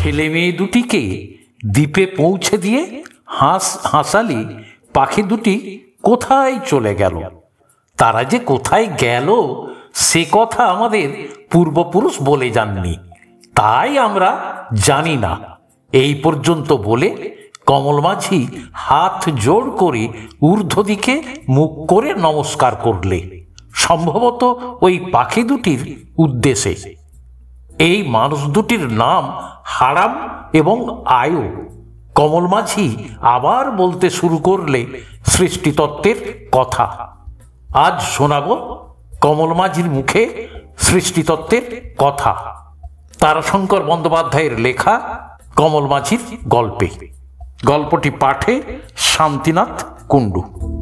ছেলে মেয়ে দুটিকে দ্বীপে পৌঁছে দিয়ে হাঁসালি পাখি দুটি কোথায় চলে গেল। তারা যে কোথায় গেল সে কথা আমাদের পূর্বপুরুষ বলে যাননি, তাই আমরা জানি না। এই পর্যন্ত বলে কমল মাঝি হাত জোড় করে ঊর্ধ্ব দিকে মুখ করে নমস্কার করলে, সম্ভবত ওই পাখি দুটির উদ্দেশ্যে। এই মানুষ দুটির নাম হারাম এবং আয়ু। কমল মাঝি আবার বলতে শুরু করলে সৃষ্টিতত্ত্বের কথা। আজ শোনাব কমল মাঝির মুখে সৃষ্টিতত্ত্বের কথা, তারাশঙ্কর বন্দ্যোপাধ্যায়ের লেখা কমল মাঝির গল্পে। গল্পটি পাঠে শান্তিনাথ কুণ্ডু।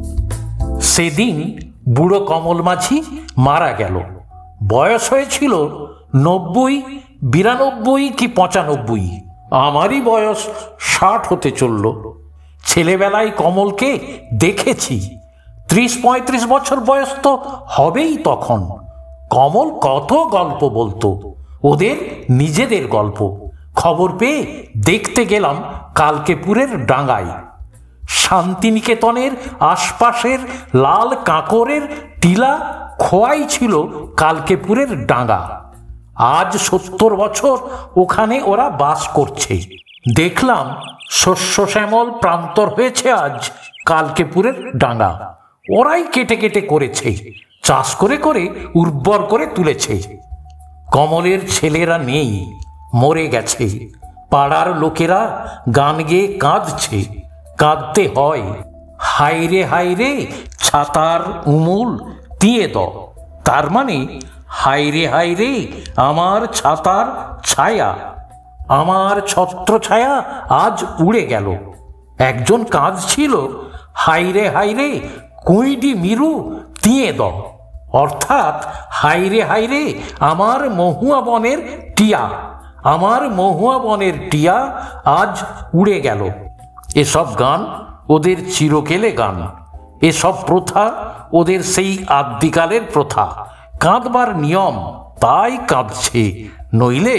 সেদিন বুড়ো কমল মাঝি মারা গেল। বয়স হয়েছিল 90, 92 কি 95। আমারই বয়স 60 হতে চলল। ছেলেবেলায় কমলকে দেখেছি। 30-35 বছর বয়স তো হবেই তখন। কমল কত গল্প বলতো, ওদের নিজেদের গল্প। খবর পেয়ে দেখতে গেলাম কালকেপুরের ডাঙায়। শান্তিনিকেতনের আশপাশের লাল কাঁকরের টিলা খোয়াই ছিল কালকেপুরের ডাঙা। আজ 70 বছর ওখানে ওরা বাস করছে। দেখলাম শস্য শ্যামল প্রান্তর হয়েছে আজ কালকেপুরের ডাঙা। ওরাই কেটে কেটে করেছে, চাষ করে করে উর্বর করে তুলেছে। কমলের ছেলেরা নেই, মরে গেছে। পাড়ার লোকেরা গান গেয়ে কাঁদছে, কাঁদতে হয়। হাইরে হাইরে ছাতার উমুল দিয়ে দ, তার মানে হাইরে হাইরে আমার ছাতার ছায়া, আমার ছত্র ছায়া আজ উড়ে গেল। একজন কাঁদছিল, হাইরে হাইরে কুইডি মিরু দিয়ে দ, অর্থাৎ হাইরে হাইরে আমার মহুয়া বনের টিয়া, আমার মহুয়া বনের টিয়া আজ উড়ে গেল। এসব গান ওদের চিরকেলে গান। এসব প্রথা ওদের সেই আদ্যিকালের প্রথা। কাঁদবার নিয়ম, তাই কাঁদছে। নইলে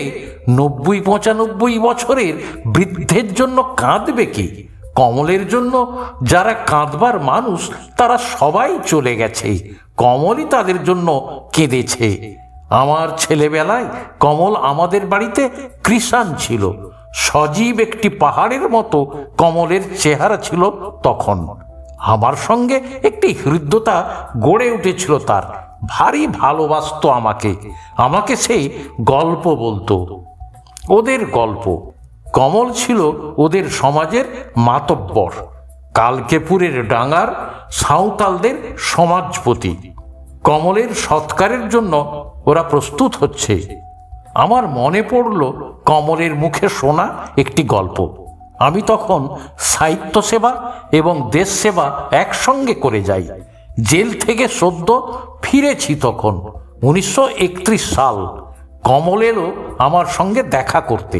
90-95 বছরের বৃদ্ধের জন্য কাঁদবে কি? কমলের জন্য যারা কাঁদবার মানুষ তারা সবাই চলে গেছে, কমলই তাদের জন্য কেঁদেছে। আমার ছেলেবেলায় কমল আমাদের বাড়িতে কৃষাণ ছিল। সজীব একটি পাহাড়ের মতো কমলের চেহারা ছিল তখন। আমার সঙ্গে একটি হৃদ্যতা গড়ে উঠেছিল তার। ভারী ভালোবাসতো আমাকে। আমাকে সে গল্প বলতো, ওদের গল্প। কমল ছিল ওদের সমাজের মাতব্বর, কালকেপুরের ডাঙার সাঁওতালদের সমাজপতি। কমলের সৎকারের জন্য ওরা প্রস্তুত হচ্ছে। আমার মনে পড়ল কমলের মুখে শোনা একটি গল্প। আমি তখন সাহিত্য সেবা এবং দেশ সেবা একসঙ্গে করে যাই। জেল থেকে সদ্য ফিরেছি তখন, 1931 সাল। কমল এলো আমার সঙ্গে দেখা করতে।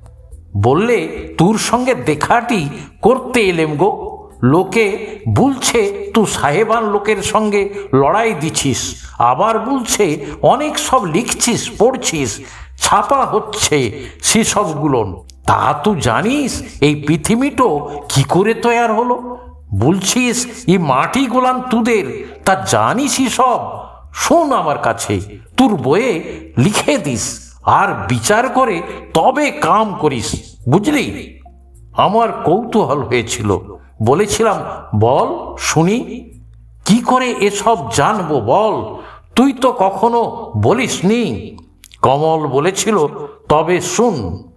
বললে, তোর সঙ্গে দেখাটি করতে এলেম গো। লোকে বলছে তুই সাহেবান লোকের সঙ্গে লড়াই দিছিস, আবার বলছে অনেক সব লিখছিস, পড়ছিস, ছাপা হচ্ছে সেসবগুলো। তা তুই জানিস এই পৃথিবীটো কি করে তৈয়ার হলো? বলছিস এই মাটি গোলান তুদের, তা জানিসই সব। শোন আমার কাছে, তোর বইয়ে লিখে দিস, আর বিচার করে তবে কাম করিস, বুঝলি? আমার কৌতূহল হয়েছিল। বলেছিলাম, বল শুনি, কি করে এসব জানবো বল, তুই তো কখনো বলিস নি। কমল বলেছিল, তবে শুন।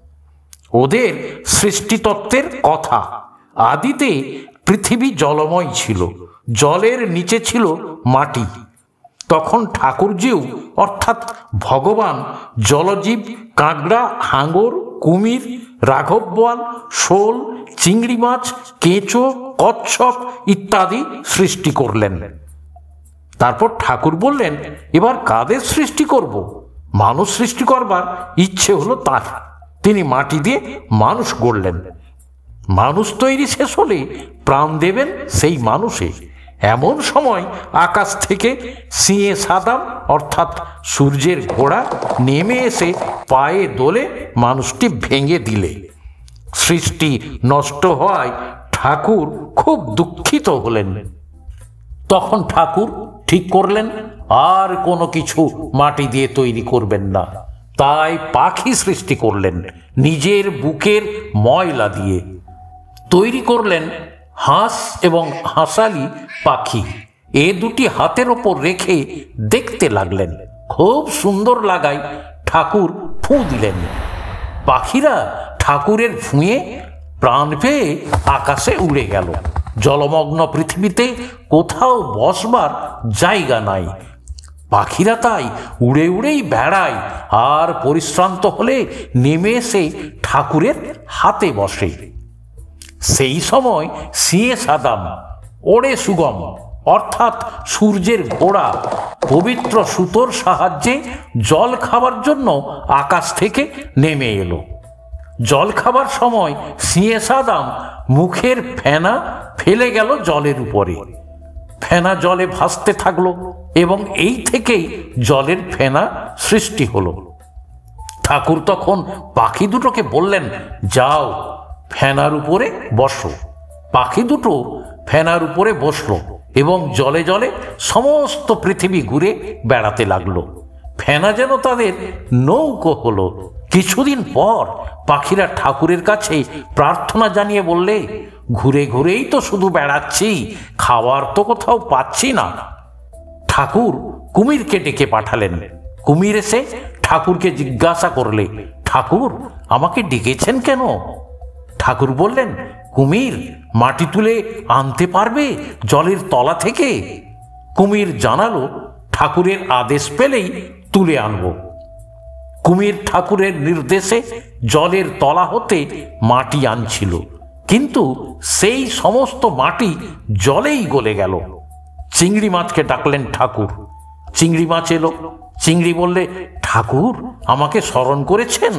ওদের সৃষ্টিতত্ত্বের কথা। আদিতে পৃথিবী জলময় ছিল, জলের নিচে ছিল মাটি। তখন ঠাকুরজিউ অর্থাৎ ভগবান জলজীব, কাঁকড়া, হাঙর, কুমির, রাঘব বোয়াল, শোল, চিংড়ি মাছ, কেঁচো, কচ্ছপ ইত্যাদি সৃষ্টি করলেন। তারপর ঠাকুর বললেন, এবার কাদের সৃষ্টি করব? মানুষ সৃষ্টি করবার ইচ্ছে হলো তার। তিনি মাটি দিয়ে মানুষ গড়লেন। মানুষ তৈরি শেষ হলে প্রাণ দেবেন সেই মানুষে। এমন সময় আকাশ থেকে সিঁয়ে সাদাম অর্থাৎ সূর্যের ঘোড়া নেমে এসে পায়ে দোলে মানুষটি ভেঙে দিলে। সৃষ্টি নষ্ট হওয়ায় ঠাকুর খুব দুঃখিত হলেন। তখন ঠাকুর ঠিক করলেন আর কোনো কিছু মাটি দিয়ে তৈরি করবেন না, তাই পাখি সৃষ্টি করলেন নিজের বুকের ময়লা দিয়ে। তৈরি করলেন হাঁস এবং হাঁসালি পাখি। এ দুটি হাতের ওপর রেখে দেখতে লাগলেন। খুব সুন্দর লাগায় ঠাকুর ফুঁ দিলেন। পাখিরা ঠাকুরের ফুঁয়ে প্রাণ পেয়ে আকাশে উড়ে গেল। জলমগ্ন পৃথিবীতে কোথাও বসবার জায়গা নাই। পাখিরা তাই উড়ে উড়েই বেড়ায়, আর পরিশ্রান্ত হলে নেমে এসে ঠাকুরের হাতে বসে। সেই সময় সিঁয়ে সাদাম ওড়ে সুগম অর্থাৎ সূর্যের ঘোড়া পবিত্র সুতোর সাহায্যে জল খাবার জন্য আকাশ থেকে নেমে এলো। জল খাবার সময় সিঁয়ে সাদাম মুখের ফেনা ফেলে গেল জলের উপরে। ফেনা জলে ভাসতে থাকলো এবং এই থেকেই জলের ফেনা সৃষ্টি হলো। ঠাকুর তখন পাখি দুটোকে বললেন, যাও ফেনার উপরে বসো। পাখি দুটো ফেনার উপরে বসলো এবং জলে জলে সমস্ত পৃথিবী ঘুরে বেড়াতে লাগলো। ফেনা যেন তাদের নৌকো হলো। কিছুদিন পর পাখিরা ঠাকুরের কাছে প্রার্থনা জানিয়ে বললে, ঘুরে ঘুরেই তো শুধু বেড়াচ্ছি, খাবার তো কোথাও পাচ্ছি না। ঠাকুর কুমিরকে ডেকে পাঠালেন। কুমির এসে ঠাকুরকে জিজ্ঞাসা করলে, ঠাকুর আমাকে ডেকেছেন কেন? ঠাকুর বললেন, কুমির মাটি তুলে আনতে পারবে জলের তলা থেকে? কুমির জানালো, ঠাকুরের আদেশ পেলেই তুলে আনব। কুমির ঠাকুরের নির্দেশে জলের তলা হতে মাটি আনছিল, কিন্তু সেই সমস্ত মাটি জলেই গলে গেল। চিংড়ি মাছকে ডাকলেন ঠাকুর। চিংড়ি মাছ এলো। চিংড়ি বললে, ঠাকুর আমাকে স্মরণ করেছেন?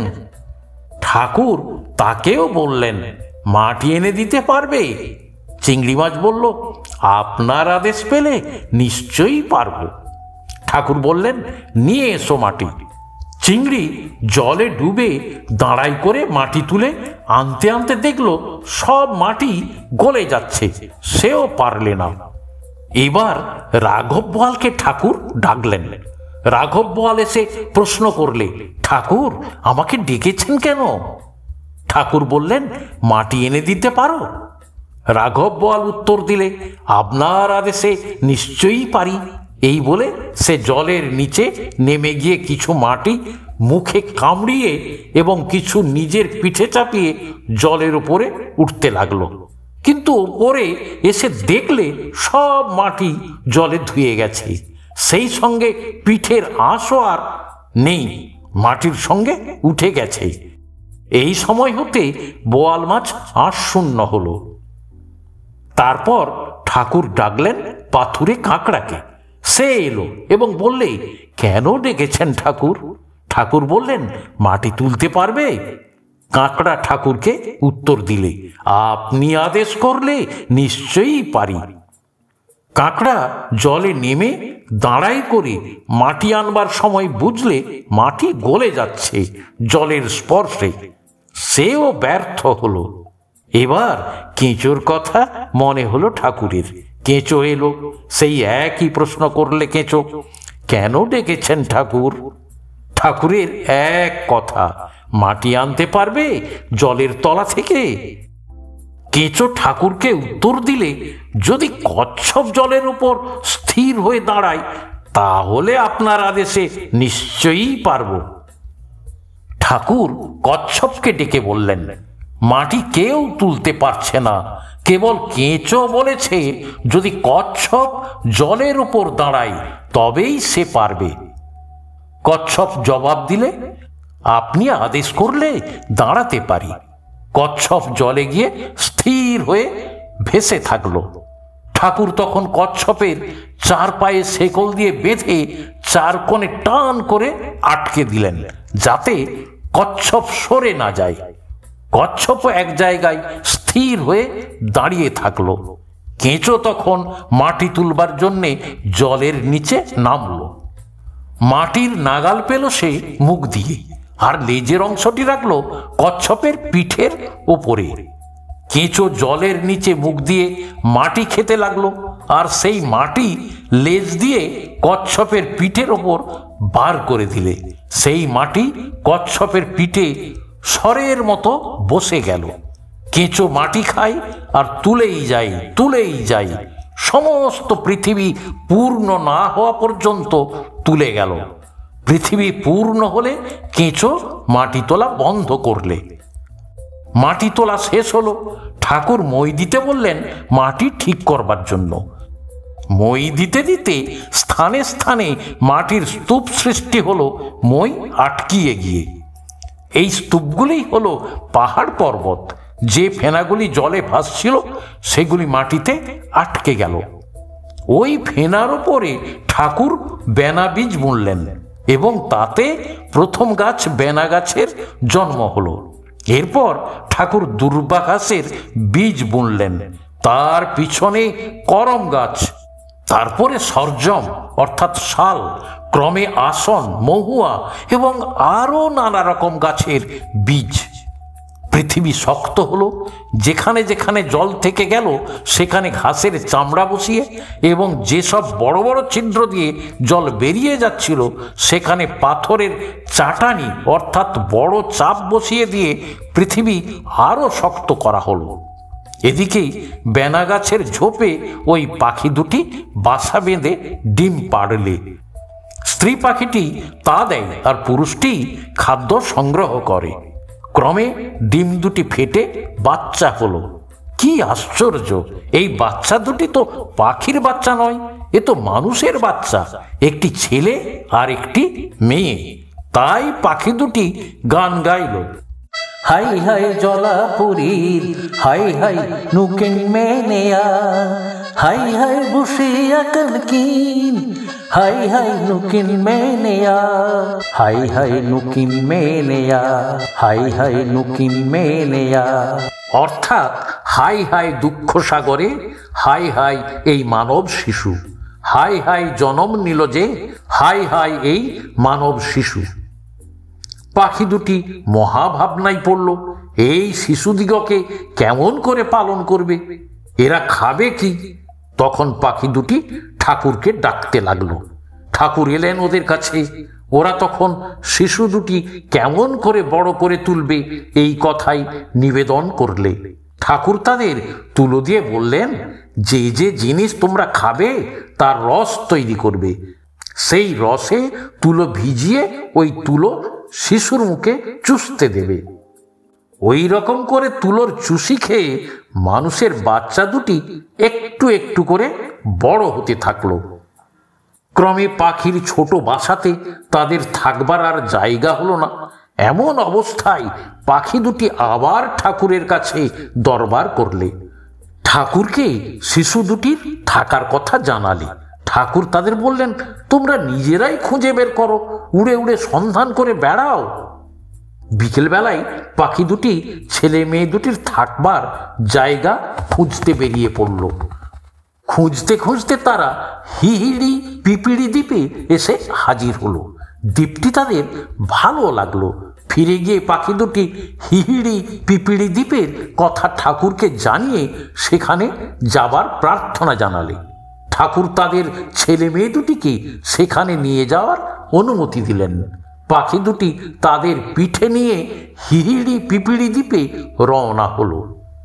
ঠাকুর তাকেও বললেন, মাটি এনে দিতে পারবে? চিংড়ি মাছ বলল, আপনার আদেশ পেলে নিশ্চয়ই পারব। ঠাকুর বললেন, নিয়ে এসো মাটি। চিংড়ি জলে ডুবে দাঁড়াই করে মাটি তুলে আনতে আনতে দেখল সব মাটি গলে যাচ্ছে, সেও পারলে না। এবার রাঘব বোয়ালকে ঠাকুর ডাকলেন। রাঘব বোয়াল এসে প্রশ্ন করলে, ঠাকুর আমাকে ডেকেছেন কেন? ঠাকুর বললেন, মাটি এনে দিতে পারো? রাঘব বোয়াল উত্তর দিলে, আপনার আদেশে নিশ্চয়ই পারি। এই বলে সে জলের নিচে নেমে গিয়ে কিছু মাটি মুখে কামড়িয়ে এবং কিছু নিজের পিঠে চাপিয়ে জলের উপরে উঠতে লাগলো। কিন্তু ওপরে এসে দেখলে সব মাটি জলে ধুয়ে গেছে। সেই সঙ্গে পিঠের আঁশও আর নেই, মাটির সঙ্গে উঠে গেছে। এই সময় হতে বোয়াল মাছ আঁশ শূন্য হলো। তারপর ঠাকুর ডাকলেন পাথুরে কাঁকড়াকে। সে এলো এবং বললে, কেন ডেকেছেন ঠাকুর? ঠাকুর বললেন, মাটি তুলতে পারবে? কাঁকড়া ঠাকুরকে উত্তর দিলে, আপনি আদেশ করলে নিশ্চয়ই পারি। কাঁকড়া জলে নেমে দাঁড়াই করে মাটি আনবার সময় বুঝলে মাটি গলে যাচ্ছে জলের স্পর্শে। সেও ব্যর্থ হলো। এবার কেঁচোর কথা মনে হলো ঠাকুরের। কেঁচো এলো। সেই একই প্রশ্ন করলে কেঁচো, কেন ডেকেছেন ঠাকুর? ঠাকুরের এক কথা, মাটি আনতে পারবে জলের তলা থেকে? কেঁচো ঠাকুরকে উত্তর দিলে, যদি কচ্ছপ জলের উপর স্থির হয়ে দাঁড়ায় তাহলে আপনার আদেশে নিশ্চয়ই পারব। ঠাকুর কচ্ছপকে ডেকে বললেন, মাটি কেউ তুলতে পারছে না, কেবল কেঁচো বলেছে যদি কচ্ছপ জলের উপর দাঁড়ায় তবেই সে পারবে। কচ্ছপ জবাব দিলে, আপনি আদেশ করলে দাঁড়াতে পারি। কচ্ছপ জলে গিয়ে স্থির হয়ে ভেসে থাকলো। ঠাকুর তখন কচ্ছপের চার পায়ে শেকল দিয়ে বেঁধে চার কোণে টান করে আটকে দিলেন, যাতে কচ্ছপ সরে না যায়। কচ্ছপ এক জায়গায় স্থির হয়ে দাঁড়িয়ে থাকলো। কেঁচো তখন মাটি তুলবার জন্যে জলের নিচে নামলো। মাটির নাগাল পেল সে মুখ দিয়ে, আর লেজের অংশটি রাখলো কচ্ছপের পিঠের ওপরে। কেঁচো জলের নিচে মুখ দিয়ে মাটি খেতে লাগলো, আর সেই মাটি লেজ দিয়ে কচ্ছপের পিঠের ওপর বার করে দিলে সেই মাটি কচ্ছপের পিঠে সরের মতো বসে গেল। কেঁচো মাটি খায় আর তুলেই যায়, সমস্ত পৃথিবী পূর্ণ না হওয়া পর্যন্ত তুলে গেল। পৃথিবী পূর্ণ হলে কেঁচো মাটি তোলা বন্ধ করলে। মাটি তোলা শেষ হলো, ঠাকুর মই দিতে বললেন মাটি ঠিক করবার জন্য। মই দিতে দিতে স্থানে স্থানে মাটির স্তূপ সৃষ্টি হলো মই আটকিয়ে গিয়ে। এই স্তূপগুলি হলো পাহাড় পর্বত। যে ফেনাগুলি জলে ভাসছিল সেগুলি মাটিতে আটকে গেল। ওই ফেনার উপরে ঠাকুর বেনা বীজ বুনলেন এবং তাতে প্রথম গাছ বেনা গাছের জন্ম হলো। এরপর ঠাকুর দুর্বা ঘাসের বীজ বুনলেন, তার পিছনে করম গাছ, তারপরে সরজম অর্থাৎ শাল, ক্রমে আসন, মহুয়া এবং আরো নানা রকম গাছের বীজ। পৃথিবী শক্ত হলো, যেখানে যেখানে জল থেকে গেল সেখানে ঘাসের চামড়া বসিয়ে এবং যেসব বড় বড় ছিদ্র দিয়ে জল বেরিয়ে যাচ্ছিল সেখানে পাথরের চাটানি অর্থাৎ বড় চাপ বসিয়ে দিয়ে পৃথিবী আরো শক্ত করা হলো। এদিকেই বেনা গাছের ঝোপে ওই পাখি দুটি বাসা বেঁধে ডিম পাড়লে। স্ত্রী পাখিটি তা দেয় আর পুরুষটি খাদ্য সংগ্রহ করে। ক্রমে ডিম দুটি ফেটে বাচ্চা হলো। কি আশ্চর্য! এই বাচ্চা দুটি তো পাখির বাচ্চা নয়, এ তো মানুষের বাচ্চা, একটি ছেলে আর একটি মেয়ে। তাই পাখি দুটি গান গাইল। হাই হাই জলাপুরীর, হাই হাই নুকিন মেনেয়া, হাই হাই বুসিয়া কনকিন, হাই হাই নুকিন মেনেয়া, হাই হাই নুকিন মেনেয়া, হাই হাই নুকিন মেনেয়া। অর্থাৎ হাই হাই দুঃখ সাগরে, হাই হাই এই মানব শিশু, হাই হাই জনম নিল যে, হাই হাই এই মানব শিশু। পাখি দুটি মহাভাবনায় পড়ল, এই শিশুদিগকে কেমন করে পালন করবে, এরা খাবে কি? তখন পাখি দুটি ঠাকুরকে ডাকতে লাগলো। ঠাকুর এলেন ওদের কাছে। ওরা তখন শিশু দুটি কেমন করে বড় করে তুলবে এই কথাই নিবেদন করলে। ঠাকুর তাদের তুলো দিয়ে বললেন, যে যে জিনিস তোমরা খাবে তার রস তৈরি করবে, সেই রসে তুলো ভিজিয়ে ওই তুলো শিশুর মুখে চুষতে দেবে। ওই রকম করে তুলোর চুষি খেয়ে মানুষের বাচ্চা দুটি একটু একটু করে বড় হতে থাকলো। ক্রমে পাখির ছোট বাসাতে তাদের থাকবার আর জায়গা হলো না। এমন অবস্থায় পাখি দুটি আবার ঠাকুরের কাছে দরবার করলে। ঠাকুরকে শিশু দুটির থাকার কথা জানালে। ঠাকুর তাদের বললেন, তোমরা নিজেরাই খুঁজে বের করো, উড়ে উড়ে সন্ধান করে বেড়াও। বিকেলবেলায় পাখি দুটি ছেলে মেয়ে দুটির থাকবার জায়গা খুঁজতে বেরিয়ে পড়ল। খুঁজতে খুঁজতে তারা হিহিড়ি পিপিড়ি দ্বীপে এসে হাজির হলো। দ্বীপটি তাদের ভালো লাগলো। ফিরে গিয়ে পাখি দুটি হিহিড়ি পিপিড়ি দ্বীপের কথা ঠাকুরকে জানিয়ে সেখানে যাবার প্রার্থনা জানালে। ঠাকুর তাদের ছেলে মেয়ে দুটিকে সেখানে নিয়ে যাওয়ার অনুমতি দিলেন। পাখি দুটি তাদের পিঠে নিয়ে হিহিড়ি পিপিড়ি দ্বীপে রওনা হলো।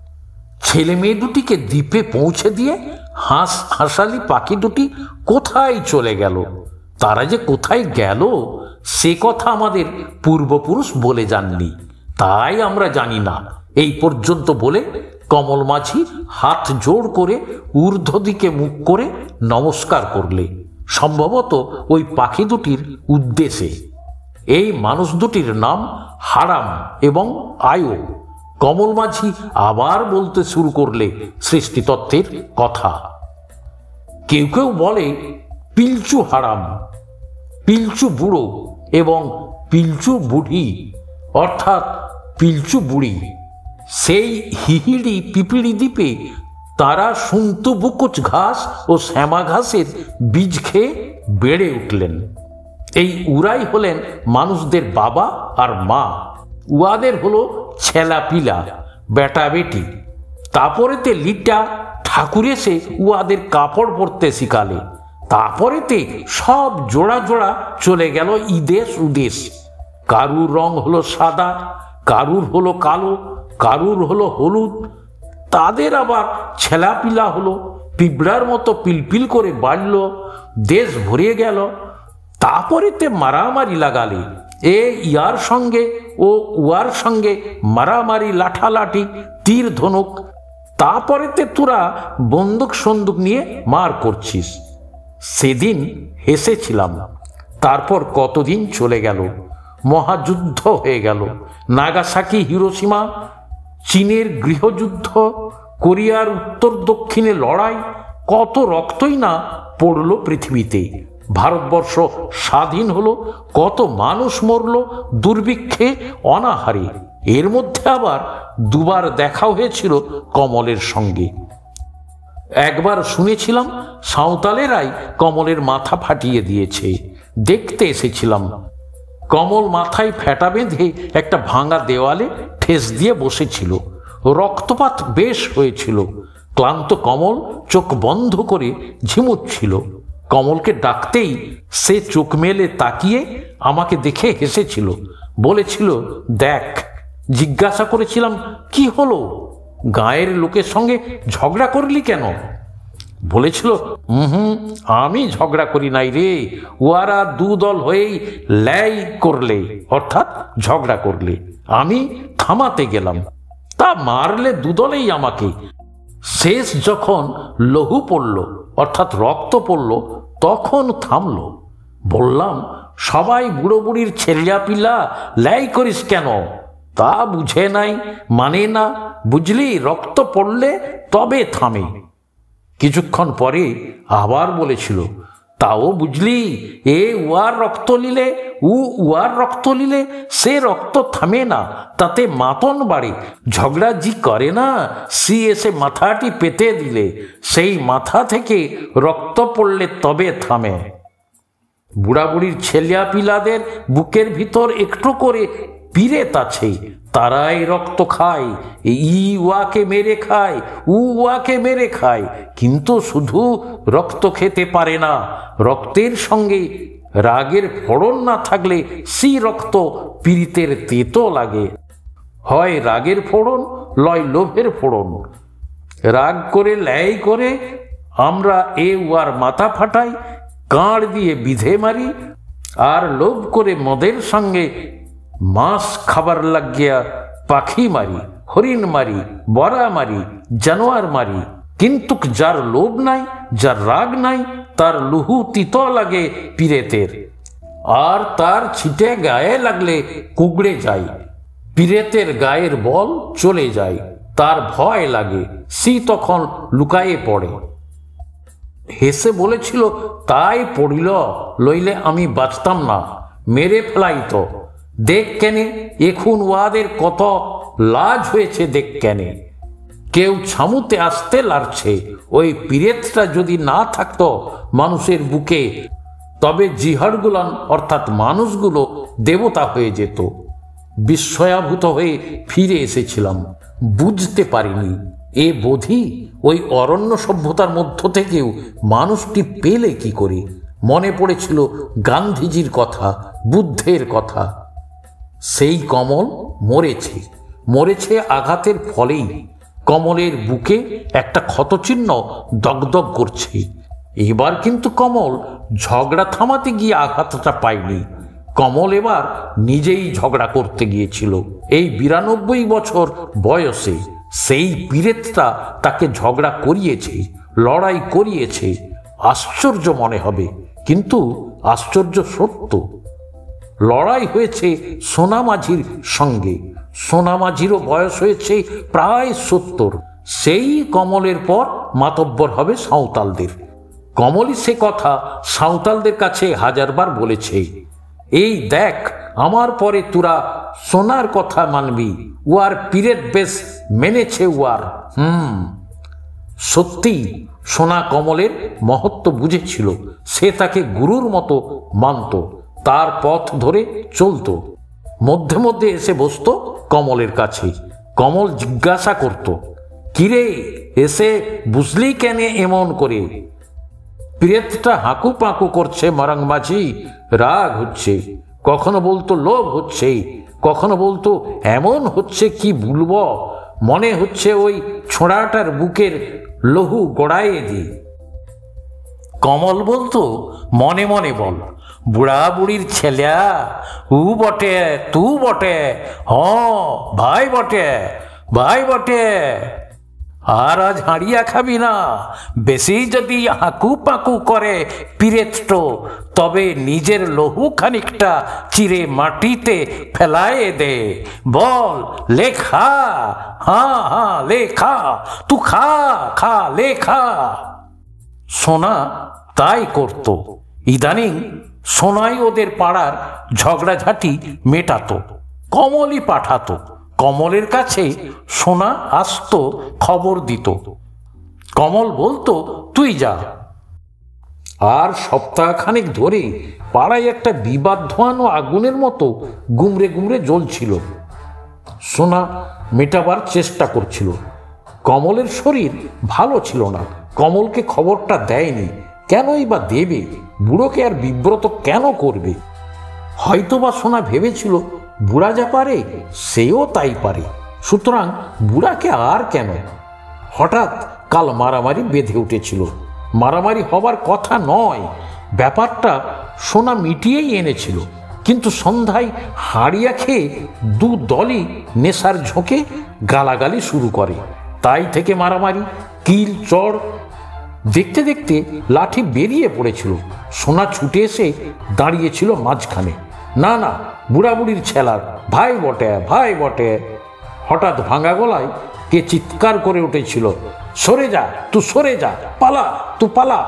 ছেলে মেয়ে দুটিকে দ্বীপে পৌঁছে দিয়ে হাঁসালি পাখি দুটি কোথায় চলে গেল। তারা যে কোথায় গেল সে কথা আমাদের পূর্বপুরুষ বলে যাননি, তাই আমরা জানি না। এই পর্যন্ত বলে কমল মাঝি হাত জোড় করে ঊর্ধ্ব দিকে মুখ করে নমস্কার করলে, সম্ভবত ওই পাখি দুটির উদ্দেশ্যে। এই মানুষ দুটির নাম হারাম এবং আয়ো। কমল মাঝি আবার বলতে শুরু করলে সৃষ্টিতত্ত্বের কথা। কেউ কেউ বলে পিলচু হারাম, পিলচু বুড়ো এবং পিলচু বুড়ি অর্থাৎ পিলচু বুড়ি। সেই হিহিড়ি পিপিড়ি দ্বীপে তারা সুন্তু বুকুচ ঘাস ও শ্যামা ঘাসের বীজ খেয়ে বেড়ে উঠলেন। এই উরাই হলেন মানুষদের বাবা আর মা, উয়াদের হলো ছেলা পিলা, বেটা বেটি। তারপরেতে লিটা ঠাকুর এসে উয়াদের কাপড় পরতে শিখালে। তারপরেতে সব জোড়া জোড়া চলে গেল ইদেশ উদেশ। কারুর রং হলো সাদা, কারুর হলো কালো, কারুর হলো হলুদ। তাদের আবার ছেলাপিলা হলো, পিঁপড়ার মতো পিলপিল করে বাড়ল, দেশ ভরিয়ে গেল। তারপরেতে মারামারি লাগালে, ইয়ার সঙ্গে ও উয়ার সঙ্গে মারামারি, লাঠালাঠি, তীর ধনুক। তারপরেতে তোরা বন্দুক সন্দুক নিয়ে মার করছিস। সেদিন হেসেছিলাম। তারপর কতদিন চলে গেল, মহাযুদ্ধ হয়ে গেল। নাগাসাকি, হিরোশিমা, চীনের গৃহযুদ্ধ, কোরিয়ার উত্তর দক্ষিণে লড়াই, কত রক্তই না পড়ল পৃথিবীতে। ভারতবর্ষ স্বাধীন হলো, কত মানুষ মরল দুর্ভিক্ষে, অনাহারে। এর মধ্যে আবার দুবার দেখা হয়েছিল কমলের সঙ্গে। একবার শুনেছিলাম সাঁওতালেরাই কমলের মাথা ফাটিয়ে দিয়েছে, দেখতে এসেছিলাম। কমল মাথায় ফেটা বেঁধে একটা ভাঙা দেওয়ালে ঠেস দিয়ে বসেছিল। রক্তপাত বেশ হয়েছিল। ক্লান্ত কমল চোখ বন্ধ করে ঝিমুচ্ছিল। কমলকে ডাকতেই সে চোখ মেলে তাকিয়ে আমাকে দেখে হেসেছিল, বলেছিল, দেখ। জিজ্ঞাসা করেছিলাম, কি হলো, গায়ের লোকের সঙ্গে ঝগড়া করলি কেন? বলেছিল, আমি ঝগড়া করি নাই রে, ওরা দুদল হয়েই ল্যাই করলে, অর্থাৎ ঝগড়া করলে। আমি থামাতে গেলাম, তা মারলে দুদলেই আমাকে। শেষ যখন লহু পড়ল, অর্থাৎ রক্ত পড়ল, তখন থামলো। বললাম, সবাই বুড়ো বুড়ির ছেলিয়া পিলা, ল্যাই করিস কেন? তা বুঝে নাই, মানে না, বুঝলি, রক্ত পড়লে তবে থামে। কিছুক্ষণ পরে আবার বলেছিল, তাও বুঝলি, উয়ার রক্ত নিলে, উয়ার রক্ত নিলে সে রক্ত থামে না, তাতে মাতন বাড়ে। ঝগড়া জি করে না, সি এসে মাথাটি পেতে দিলে সেই মাথা থেকে রক্ত পড়লে তবে থামে। বুড়া বুড়ির ছেলিয়া পিলাদের বুকের ভিতর একটু করে পিরেত আছে, তারাই রক্ত খায়, উয়াকে মেরে খায়, উয়াকে মেরে খায়, কিন্তু শুধু রক্ত খেতে পারে না। রক্তের সঙ্গে রাগের ফোড়ন না থাকলে সি রক্ত পীড়িতের তেতো লাগে। হয় রাগের ফোড়ন, লয় লোভের ফোড়ন। রাগ করে ল্যাই করে আমরা উয়ার মাথা ফাটাই, কাঁড় দিয়ে বিধে মারি, আর লোভ করে মদের সঙ্গে মাছ খাবার লাগিয়া পাখি মারি, হরিণ মারি, বরা মারি, জানোয়ার মারি। কিন্তু যার লোভ নাই, যার রাগ নাই, তার লুহু তিত লাগে পীড়েতের, আর তার ছিটে গায়ে লাগলে কুগড়ে যায়। পীড়েতের গায়ের বল চলে যায়, তার ভয় লাগে, সি তখন লুকায়ে পড়ে। হেসে বলেছিল, তাই পড়িল, লইলে আমি বাঁচতাম না, মেরে ফেলাইত। দেখ কেনে, এখন ওয়াদের কত লাজ হয়েছে, দেখ কেনে। কেউ ছামুতে আসতে লাড়ছে। ওই পীড়েতটা যদি না থাকতো মানুষের বুকে, তবে জিহাড়গুলান অর্থাৎ মানুষগুলো দেবতা হয়ে যেত। বিস্ময়াভূত হয়ে ফিরে এসেছিলাম। বুঝতে পারিনি এ বোধি ওই অরণ্য সভ্যতার মধ্য থেকেও মানুষটি পেলে কি করে। মনে পড়েছিল গান্ধীজির কথা, বুদ্ধের কথা। সেই কমল মরেছে, মরেছে আঘাতের ফলেই। কমলের বুকে একটা ক্ষতচিহ্ন দগদগ করছে। এবার কিন্তু কমল ঝগড়া থামাতে গিয়ে আঘাতটা পায়নি। কমল এবার নিজেই ঝগড়া করতে গিয়েছিল। এই 92 বছর বয়সে সেই পীড়েতটা তাকে ঝগড়া করিয়েছে, লড়াই করিয়েছে। আশ্চর্য মনে হবে, কিন্তু আশ্চর্য সত্য। লড়াই হয়েছে সোনামাঝির সঙ্গে। সোনামাঝিরও বয়স হয়েছে প্রায় 70। সেই কমলের পর মাতব্বর হবে সাঁওতালদের। কমলই সে কথা সাঁওতালদের কাছে হাজারবার বলেছে, এই দেখ, আমার পরে তোরা সোনার কথা মানবি, উয়ার পীরেত বেশ মেনেছে উয়ার। সত্যি সোনা কমলের মহত্ব বুঝেছিল। সে তাকে গুরুর মতো মানত, তার পথ ধরে চলত। মধ্যে মধ্যে এসে বসত কমলের কাছে। কমল জিজ্ঞাসা করত, কিরে এসে বুঝলি কেন এমন করে? প্রেতটা হাঁকু পাঁকু করছে মারাং মাঝি, রাগ হচ্ছে। কখনো বলতো লোভ হচ্ছে, কখনো বলতো এমন হচ্ছে কি বলব, মনে হচ্ছে ওই ছোঁড়াটার বুকের লহু গড়াইয়ে দি। কমল বলতো, মনে মনে বল, বুড়া বুড়ির ছেলে, উ বটে তু বটে, হ ভাই বটে ভাই বটে। আর আজ হাঁড়িয়া খাবি না, বেশি যদি হাঁকু পাঁকু করে পিরেতো, তবে নিজের লহু খানিকটা চিরে মাটিতে ফেলায়ে দে। বল লেখা, হ্যাঁ হ্যাঁ লেখা, তু খা খা লেখা। সোনা তাই করত। ইদানিং সোনাই ওদের পাড়ার ঝগড়াঝাটি মেটাতো, কমলই পাঠাতো। কমলের কাছে সোনা আসতো, খবর দিত। কমল বলতো, তুই যা। আর সপ্তাহখানেক ধরে পাড়ায় একটা বিবাদ ধোয়ানো আগুনের মতো গুমরে গুমরে জ্বলছিল। সোনা মেটাবার চেষ্টা করছিল। কমলের শরীর ভালো ছিল না। কমলকে খবরটা দেয়নি। কেনই বা দেবে? বুড়োকে আর বিব্রত কেন করবে? হয়তোবা সোনা ভেবেছিল বুড়া যা পারে সেও তাই পারে, সুতরাং বুড়াকে আর কেন। হঠাৎ কাল মারামারি বেঁধে উঠেছিল। মারামারি হবার কথা নয়, ব্যাপারটা সোনা মিটিয়েই এনেছিল। কিন্তু সন্ধ্যায় হাড়িয়া খেয়ে দু দলই নেশার ঝোঁকে গালাগালি শুরু করে। তাই থেকে মারামারি, কিল চড়। দেখতে দেখতে লাঠি বেরিয়ে পড়েছিল। সোনা ছুটে এসে দাঁড়িয়েছিল মাঝখানে। না না, বুড়াবুড়ির ছেলার ভাই বটে ভাই বটে। হঠাৎ ভাঙা গলায় কে চিৎকার করে উঠেছিল, সরে যা তু সরে যা, পালা তু পালা।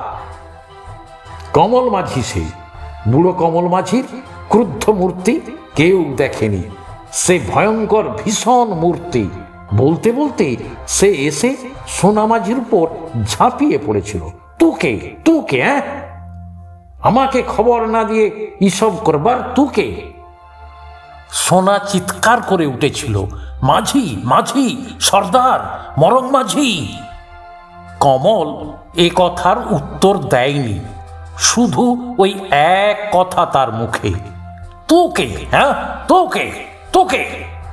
কমল মাঝি সেই বুড়ো কমল মাঝির ক্রুদ্ধ মূর্তি কেউ দেখেনি। সে ভয়ঙ্কর ভীষণ মূর্তি। বলতে বলতে সে এসে সোনা মাঝির উপর ঝাঁপিয়ে পড়েছিল। তুকে তুকে, হ্যাঁ, আমাকে খবর না দিয়ে এসব করবার তুকে? সোনা চিৎকার করে উঠেছিল, মাঝি মাঝি, সর্দার মরং মাঝি। কমল এ কথার উত্তর দেয়নি, শুধু ওই এক কথা তার মুখে, তোকে, হ্যাঁ তোকে তোকে।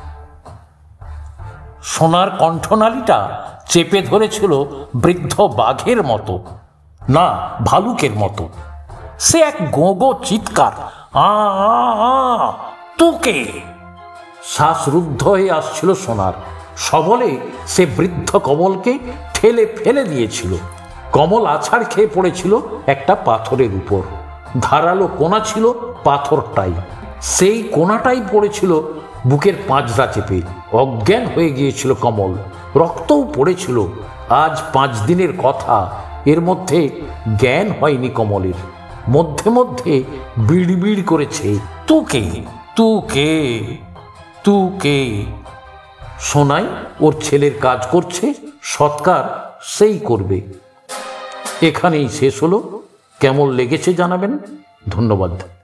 সোনার কণ্ঠনালীটা চেপে ধরেছিল বৃদ্ধ বাঘের মতো, না ভালুকের মতো। সে এক গোগো চিৎকার, আ তোকে। শ্বাসরুদ্ধ হয়ে আসছিল সোনার। সবলে সে বৃদ্ধ কমলকে ঠেলে ফেলে দিয়েছিল। কমল আছাড় খেয়ে পড়েছিল একটা পাথরের উপর। ধারালো কোনা ছিল পাথরটাই। সেই কোনাটাই পড়েছিল বুকের পাঁজরা চেপে। অজ্ঞান হয়ে গিয়েছিল কমল, রক্তও পড়েছিল। আজ 5 দিনের কথা, এর মধ্যে জ্ঞান হয়নি কমলের। মধ্যে মধ্যে বিড়বিড় করেছে, তুকে তুকে তুকে। সোনাই ওর ছেলের কাজ করছে, সৎকার সেই করবে। এখানেই শেষ হলো। কেমন লেগেছে জানাবেন। ধন্যবাদ।